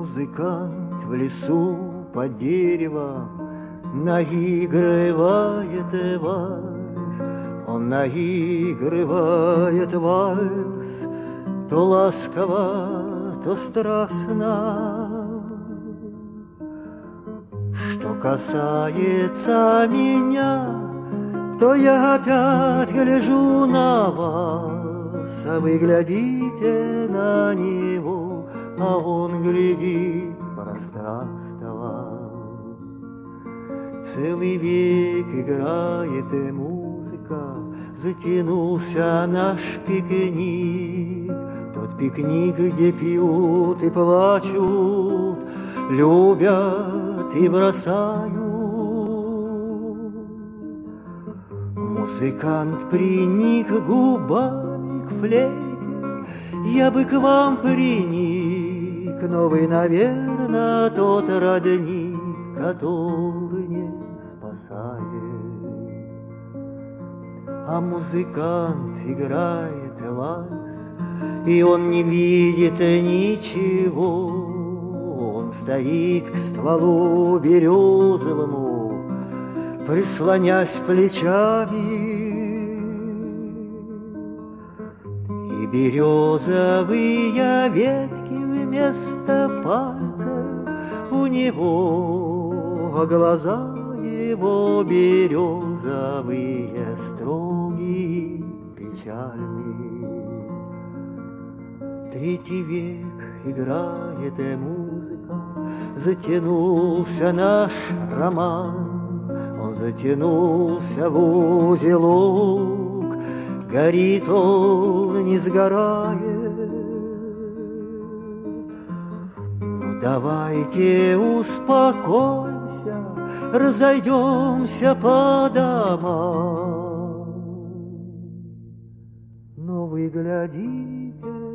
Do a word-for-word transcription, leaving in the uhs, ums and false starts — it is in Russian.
Музыкант в лесу под деревом наигрывает вальс. Он наигрывает вальс, то ласково, то страстно. Что касается меня, то я опять гляжу на вас, а вы глядите на него, а он глядит в пространство. Целый век играет и музыка, затянулся наш пикник. Тот пикник, где пьют и плачут, любят и бросают. Музыкант приник губами к флейте, я бы к вам приник, но вы, наверно, тот родник, который не спасает. А музыкант играет вальс, и он не видит ничего. Он стоит к стволу березовому, прислонясь плечами, и березовые ветки вместо пальцев у него, а глаза его березовые, строгие, печальные. Третий век играет и музыка, затянулся наш роман. Он затянулся в узелок, горит он, не сгорает. Ну давайте успокоимся, разойдемся по домам. Но вы глядите